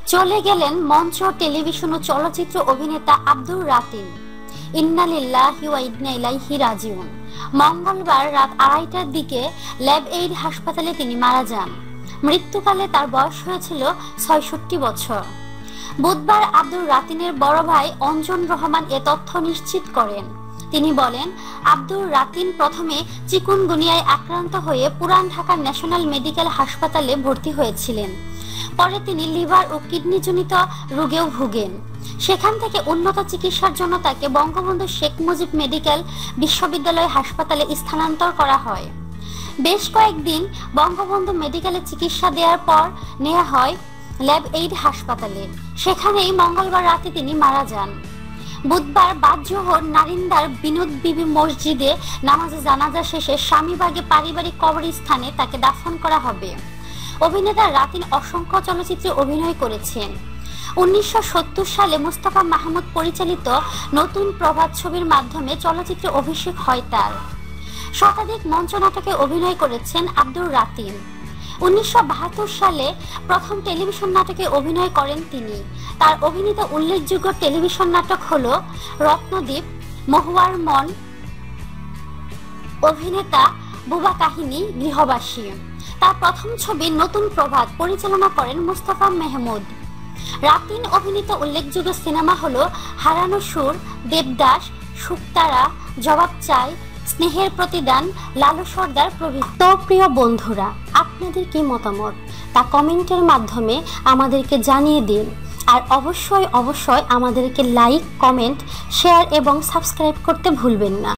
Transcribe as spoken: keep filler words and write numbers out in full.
চলে গেলেন মঞ্চ, টেলিভিশন ও চলচ্চিত্র অভিনেতা আব্দুর রাতিন। ইন্না লিল্লাহি ওয়া ইন্না ইলাইহি রাজিউন। মঙ্গলবার রাত আড়াইটার দিকে ল্যাব এইড হাসপাতালে তিনি মারা যান। মৃত্যুকালে তার বয়স হয়েছিল ছয়ষট্টি বছর। বুধবার আব্দুর রাতিনের বড় ভাই অঞ্জন রহমান এ তথ্য নিশ্চিত করেন। তিনি বলেন, আব্দুর রাতিন প্রথমে চিকুনগুনিয়ায় আক্রান্ত হয়ে পুরান ঢাকার ন্যাশনাল মেডিকেল হাসপাতালে ভর্তি হয়েছিলেন। পরে তিনি লিভার ও কিডনিজনিত রোগেও ভুগেন। সেখান থেকে উন্নত চিকিৎসার জন্য তাকে বঙ্গবন্ধু শেখ মুজিব মেডিকেল বিশ্ববিদ্যালয় হাসপাতালে স্থানান্তর করা হয়। বেশ কয়েকদিন বঙ্গবন্ধু মেডিকেলে চিকিৎসা দেওয়ার পর নেওয়া হয় ল্যাব এইড হাসপাতালে। সেখানেই মঙ্গলবার রাতে তিনি মারা যান। বুধবার বাদ জোহর নারিন্দার বিনোদ বিবি মসজিদে নামাজে জানাজা শেষে স্বামীবাগে পারিবারিক কবরস্থানে তাকে দাফন করা হবে। অভিনেতা রাতিন অসংখ্য চলচ্চিত্রে অভিনয় করেছেন। উনিশশো সত্তর সালে মুস্তাফা মাহমুদ পরিচালিত নতুন প্রভাত ছবির মাধ্যমে চলচ্চিত্রে অভিষেক হয় তার। শতাধিক মঞ্চ নাটকে অভিনয় করেছেন আব্দুর রাতিন। উনিশশো বাহাত্তর সালে প্রথম টেলিভিশন নাটকে অভিনয় করেন তিনি। তার অভিনীত উল্লেখযোগ্য টেলিভিশন নাটক হল রত্নদ্বীপ, মহুয়ার মন, অভিনেতা, বুবা কাহিনী, গৃহবাসী। তার প্রথম ছবি নতুন প্রভাত পরিচালনা করেন মুস্তাফা মাহমুদ। রাতিন অভিনীত উল্লেখযোগ্য সিনেমা হল হারানো সুর, দেবদাস, শুকতারা, জবাব চাই, স্নেহের প্রতিদান, লালু সর্দার প্রভৃতি। তো প্রিয় বন্ধুরা, আপনাদের কি মতামত তা কমেন্টের মাধ্যমে আমাদেরকে জানিয়ে দিন। আর অবশ্যই অবশ্যই আমাদেরকে লাইক, কমেন্ট, শেয়ার এবং সাবস্ক্রাইব করতে ভুলবেন না।